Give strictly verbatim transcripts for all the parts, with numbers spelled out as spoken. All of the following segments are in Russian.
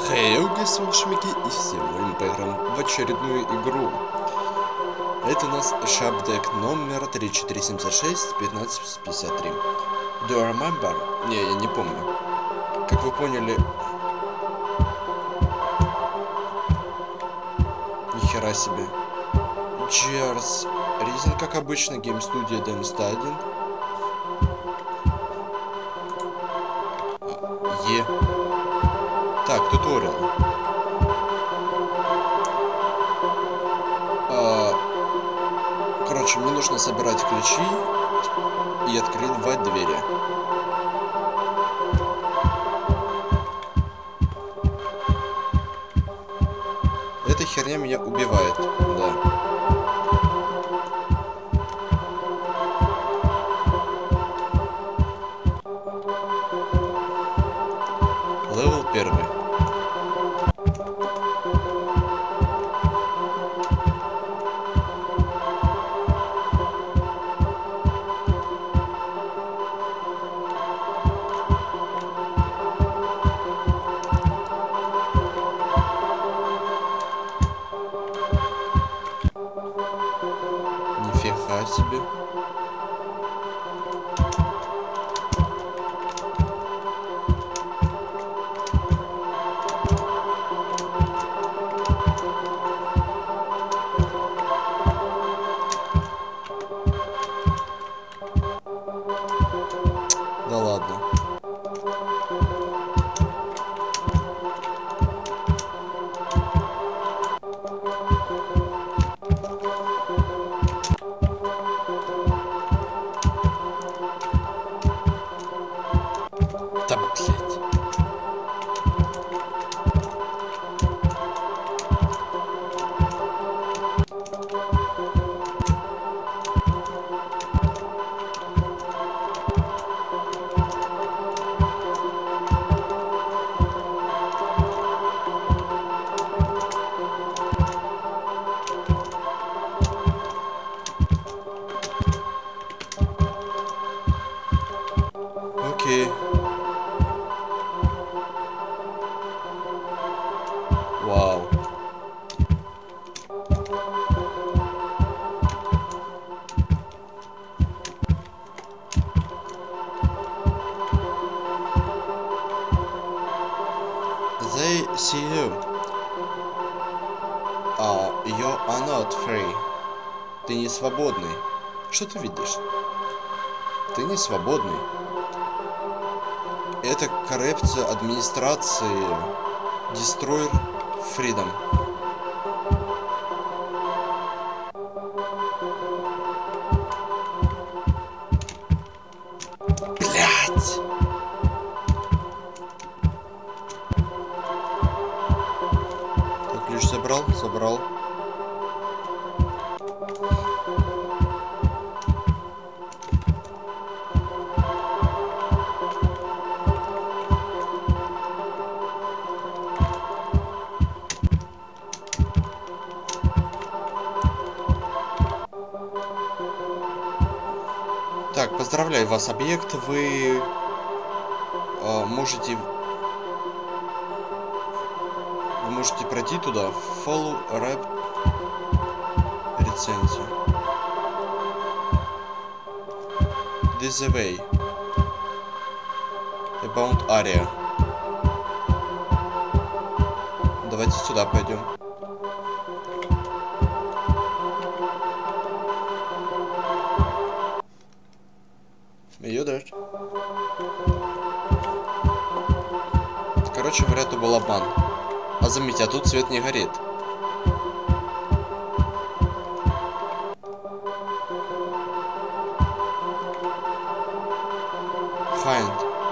Хей, с вами Шмики, и сегодня мы поиграем в очередную игру. Это у нас шапдек номер три четыре семь шесть пятнадцать пятьдесят три. Do you remember? Не, я не помню. Как вы поняли... Нихера себе. Cheers. Reason, как обычно, Game Studio Dam один. Е. Так, туториал. А, короче, мне нужно собирать ключи и открывать двери. Эта херня меня убивает, да. Левел первый. Нифига себе. Да ладно. Да, блядь. Окей. Вау. They see you. Ah, you are not free. Ты не свободный. Что ты видишь? Ты не свободный. Это коррупция администрации. Destroy Freedom. Блять! Так, ключ забрал? Забрал. Так, поздравляю вас, объект. Вы э, можете вы можете пройти туда. Follow rap рецензию. This way. About area. Давайте сюда пойдем. Ее дашь. Короче говоря, это был обман. А заметьте, а тут свет не горит. Find.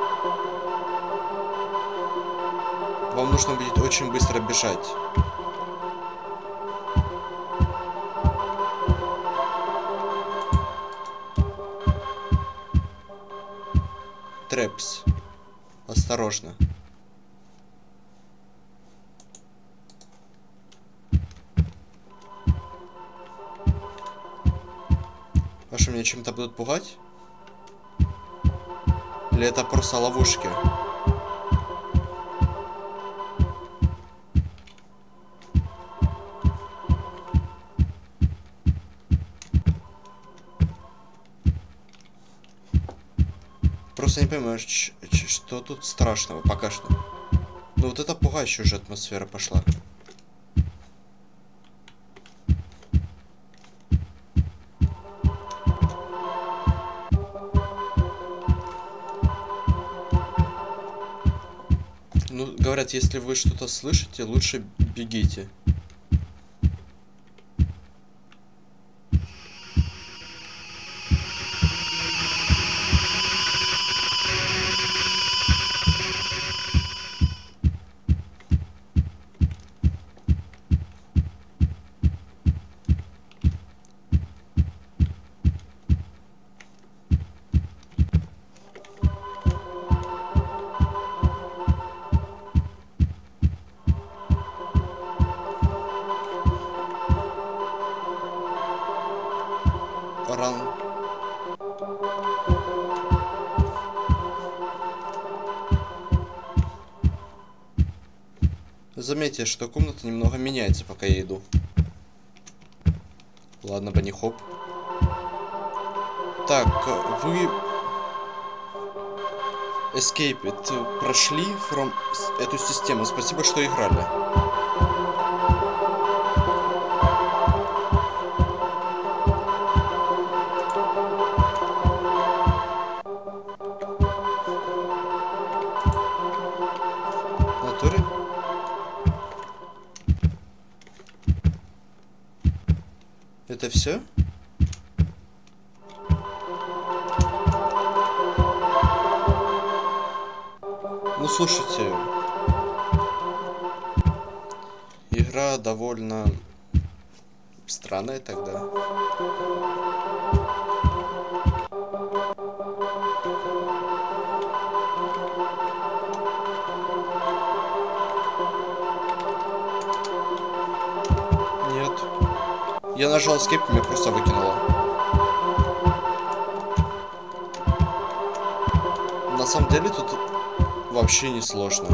Вам нужно будет очень быстро бежать. Трэпс. Осторожно. А что, меня чем-то будут пугать? Или это просто ловушки? Просто не понимаю, что тут страшного пока что. Ну вот это пугающая уже атмосфера пошла. Ну, говорят, если вы что-то слышите, лучше бегите. Ран. Заметьте, что комната немного меняется, пока я иду. Ладно, Банни Хоп. Так, вы... Escape it прошли from эту систему. Спасибо, что играли. Это все? Ну слушайте, игра довольно странная тогда. Нет. Я нажал Escape, меня просто выкинуло. На самом деле тут вообще не сложно.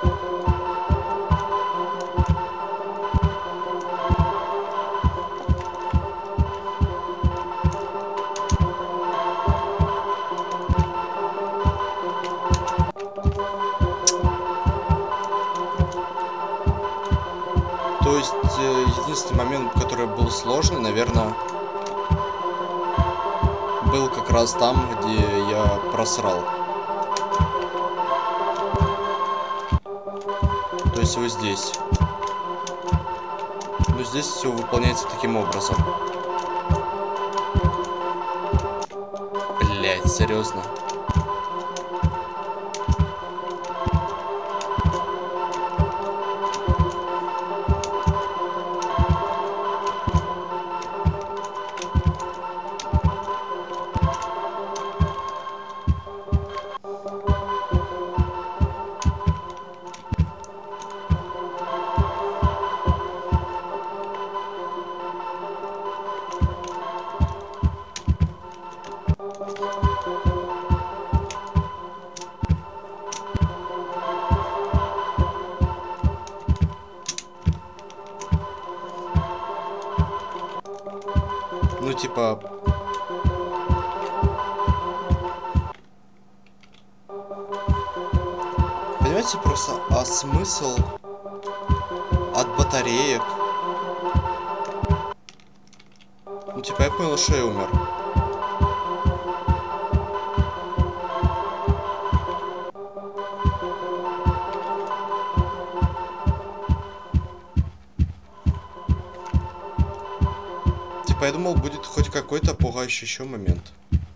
То есть единственный момент, который был сложный, наверное, был как раз там, где я просрал. То есть вот здесь. Но здесь все выполняется таким образом. Блять, серьезно. Ну, типа... Понимаете, просто, а смысл от батареек? Ну, типа, я понял, что я умер. Я думал, будет хоть какой-то пугающий еще момент.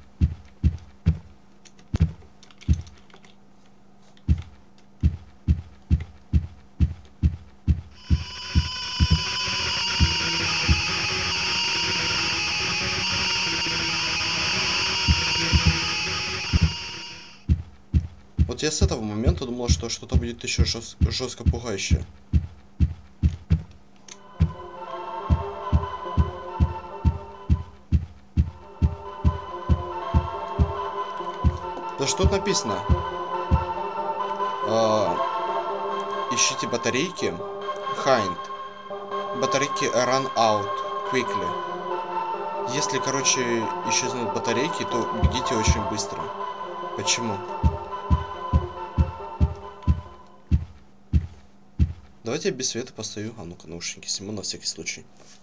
Вот я с этого момента думал, что что-то будет еще жест- жестко пугающее. Да что тут написано? А, ищите батарейки. Hind. Батарейки run out quickly. Если, короче, исчезнут батарейки, то бегите очень быстро. Почему? Давайте я без света постою. А ну-ка, наушники сниму на всякий случай.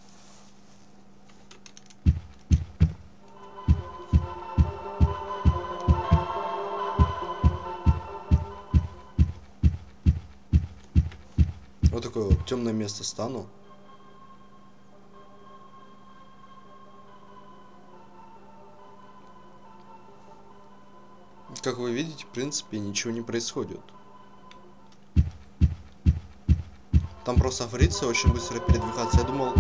Вот такое вот темное место стану. Как вы видите, в принципе, ничего не происходит. Там просто говорится очень быстро передвигаться. Я думал,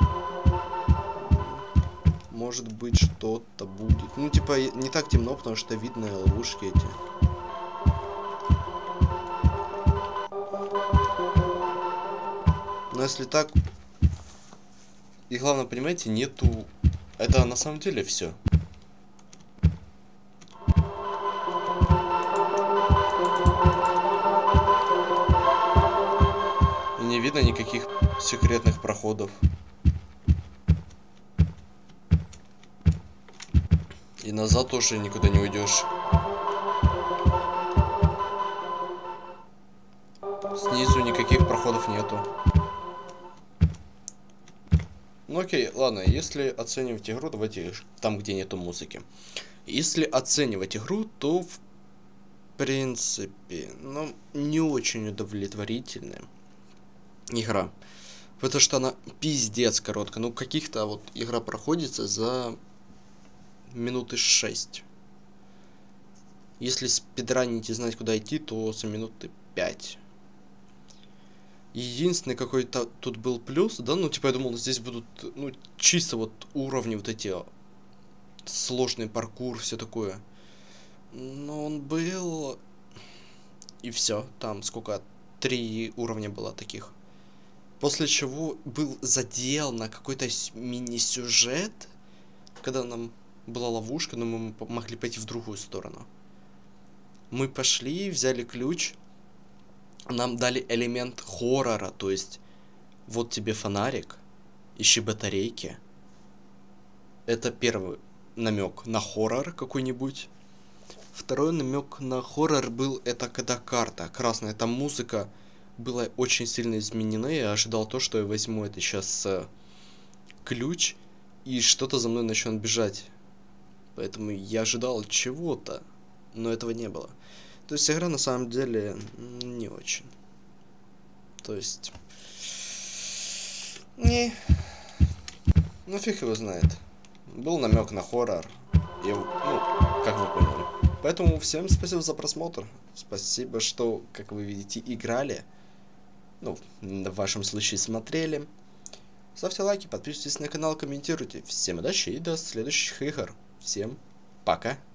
может быть, что-то будет. Ну, типа, не так темно, потому что видно ловушки эти. Но если так... И главное, понимаете, нету... Это на самом деле все. И не видно никаких секретных проходов. И назад тоже никуда не уйдешь. Снизу никаких проходов нету. Ну окей, ладно, если оценивать игру, давайте там, где нету музыки. Если оценивать игру, то в принципе, ну, не очень удовлетворительная игра. Потому что она пиздец короткая. Ну, каких-то вот игра проходится за минуты шесть. Если спидранить и знать, куда идти, то за минуты пять. Единственный какой-то тут был плюс, да, ну, типа, я думал, здесь будут, ну, чисто вот уровни вот эти, сложный паркур, все такое. Но он был, и все, там сколько, три уровня было таких. После чего был задел на какой-то мини-сюжет, когда нам была ловушка, но мы могли пойти в другую сторону. Мы пошли, взяли ключ. Нам дали элемент хоррора, то есть вот тебе фонарик, ищи батарейки. Это первый намек на хоррор какой-нибудь. Второй намек на хоррор был, это когда карта красная, там музыка была очень сильно изменена. Я ожидал то, что я возьму это сейчас э, ключ и что-то за мной начнет бежать. Поэтому я ожидал чего-то, но этого не было. То есть игра на самом деле не очень. То есть... Не... Ну фиг его знает. Был намек на хоррор. И, ну, как вы поняли. Поэтому всем спасибо за просмотр. Спасибо, что, как вы видите, играли. Ну, в вашем случае смотрели. Ставьте лайки, подписывайтесь на канал, комментируйте. Всем удачи и до следующих игр. Всем пока.